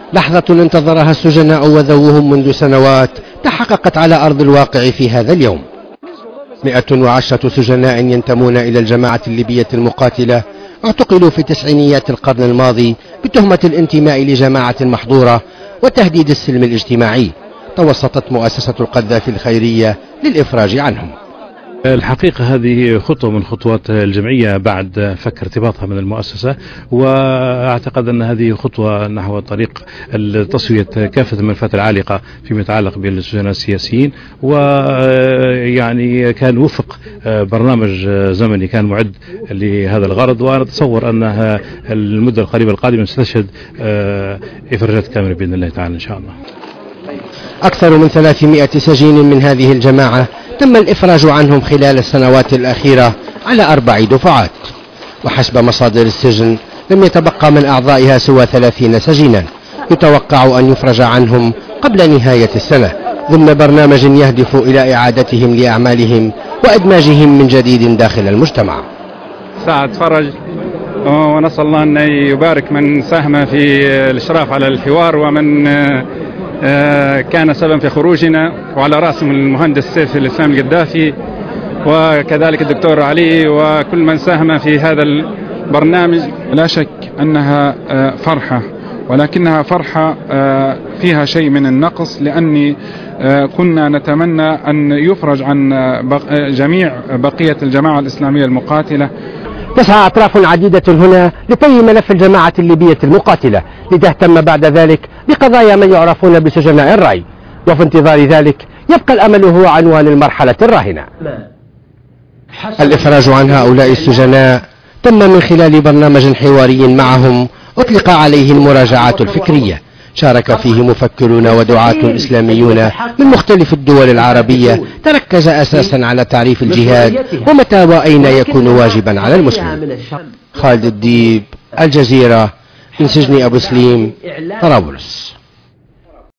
لحظة انتظرها السجناء وذووهم منذ سنوات تحققت على أرض الواقع في هذا اليوم. 110 سجناء ينتمون إلى الجماعة الليبية المقاتلة اعتقلوا في تسعينيات القرن الماضي بتهمة الانتماء لجماعة محظورة وتهديد السلم الاجتماعي. توسطت مؤسسة القذافي الخيرية للإفراج عنهم. الحقيقة هذه خطوة من خطوات الجمعية بعد فك ارتباطها من المؤسسة، وأعتقد أن هذه خطوة نحو طريق تسوية كافة الملفات العالقة فيما يتعلق بالسجناء السياسيين، ويعني كان وفق برنامج زمني كان معد لهذا الغرض، وأنا أتصور أنها المدة القريبة القادمة ستشهد إفراجات كاملة بإذن الله تعالى إن شاء الله. أكثر من 300 سجين من هذه الجماعة تم الإفراج عنهم خلال السنوات الأخيرة على 4 دفعات، وحسب مصادر السجن لم يتبقى من أعضائها سوى 30 سجينا يتوقع أن يفرج عنهم قبل نهاية السنة ضمن برنامج يهدف إلى إعادتهم لأعمالهم وإدماجهم من جديد داخل المجتمع. ساعة فرج، ونسأل الله أن يبارك من ساهم في الإشراف على الحوار ومن كان سببا في خروجنا، وعلى رأسهم المهندس سيف الإسلام القذافي وكذلك الدكتور علي وكل من ساهم في هذا البرنامج. لا شك أنها فرحة، ولكنها فرحة فيها شيء من النقص، لأني كنا نتمنى أن يفرج عن جميع بقية الجماعة الإسلامية المقاتلة. تسعى أطراف عديدة هنا لطي ملف الجماعة الليبية المقاتلة لتهتم بعد ذلك بقضايا من يعرفون بسجناء الرأي، وفي انتظار ذلك يبقى الأمل هو عنوان المرحلة الراهنة. الإفراج عن هؤلاء السجناء تم من خلال برنامج حواري معهم أطلق عليه المراجعات الفكرية، شارك فيه مفكرون ودعاة إسلاميون من مختلف الدول العربية، تركز أساسا على تعريف الجهاد ومتى وأين يكون واجبا على المسلم. خالد الديب، الجزيرة، من سجن أبو سليم، طرابلس.